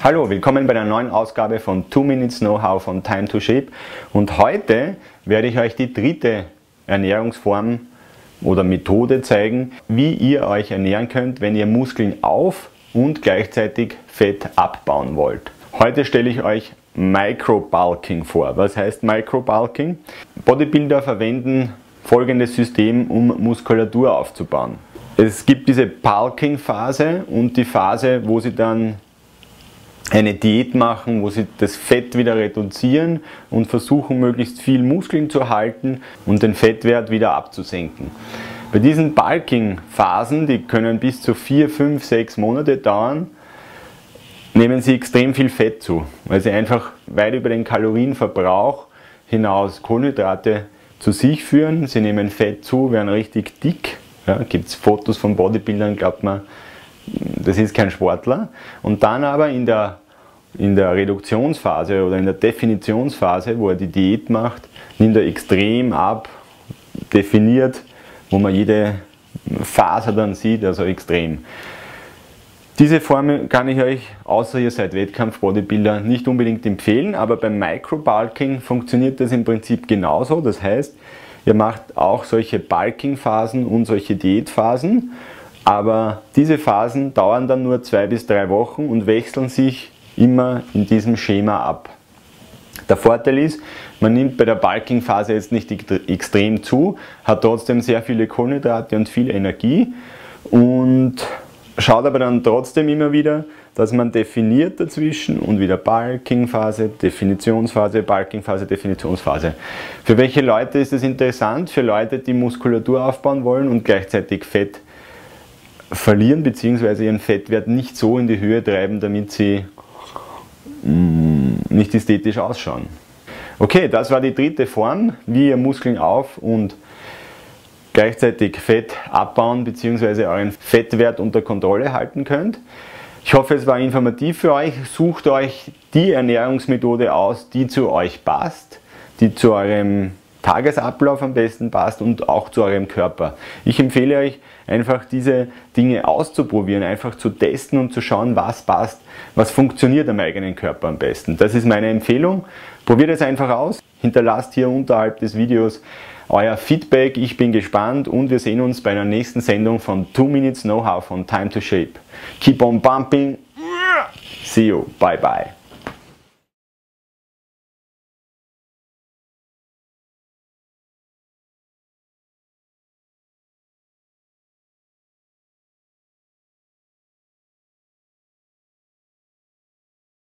Hallo, willkommen bei der neuen Ausgabe von 2 Minutes Know-how von Time to Shape, und heute werde ich euch die dritte Ernährungsform oder Methode zeigen, wie ihr euch ernähren könnt, wenn ihr Muskeln auf- und gleichzeitig Fett abbauen wollt. Heute stelle ich euch Microbulking vor. Was heißt Microbulking? Bodybuilder verwenden folgendes System, um Muskulatur aufzubauen. Es gibt diese Bulking-Phase und die Phase, wo sie dann eine Diät machen, wo sie das Fett wieder reduzieren und versuchen, möglichst viel Muskeln zu halten und den Fettwert wieder abzusenken. Bei diesen Bulking-Phasen, die können bis zu 4, 5, 6 Monate dauern, nehmen sie extrem viel Fett zu, weil sie einfach weit über den Kalorienverbrauch hinaus Kohlenhydrate zu sich führen. Sie nehmen Fett zu, werden richtig dick. Ja, gibt es Fotos von Bodybuildern, glaubt man, das ist kein Sportler. Und dann aber in der Reduktionsphase oder in der Definitionsphase, wo er die Diät macht, nimmt er extrem ab, definiert, wo man jede Faser dann sieht, also extrem. Diese Form kann ich euch, außer ihr seid Wettkampf-Bodybuilder, nicht unbedingt empfehlen, aber beim Microbulking funktioniert das im Prinzip genauso. Das heißt, ihr macht auch solche Bulking-Phasen und solche Diätphasen, aber diese Phasen dauern dann nur 2 bis 3 Wochen und wechseln sich immer in diesem Schema ab. Der Vorteil ist, man nimmt bei der Bulking-Phase jetzt nicht extrem zu, hat trotzdem sehr viele Kohlenhydrate und viel Energie und schaut aber dann trotzdem immer wieder, dass man definiert dazwischen und wieder Bulking-Phase, Definitionsphase, Bulking-Phase, Definitionsphase. Für welche Leute ist das interessant? Für Leute, die Muskulatur aufbauen wollen und gleichzeitig Fett verlieren bzw. ihren Fettwert nicht so in die Höhe treiben, damit sie nicht ästhetisch ausschauen. Okay, das war die dritte Form, wie ihr Muskeln auf- und gleichzeitig Fett abbauen bzw. euren Fettwert unter Kontrolle halten könnt. Ich hoffe, es war informativ für euch. Sucht euch die Ernährungsmethode aus, die zu euch passt, die zu eurem Tagesablauf am besten passt und auch zu eurem Körper. Ich empfehle euch einfach diese Dinge auszuprobieren, einfach zu testen und zu schauen, was passt, was funktioniert am eigenen Körper am besten. Das ist meine Empfehlung. Probiert es einfach aus, hinterlasst hier unterhalb des Videos euer Feedback, ich bin gespannt und wir sehen uns bei der nächsten Sendung von 2 Minutes Know-how von Time to Shape. Keep on bumping, see you, bye bye.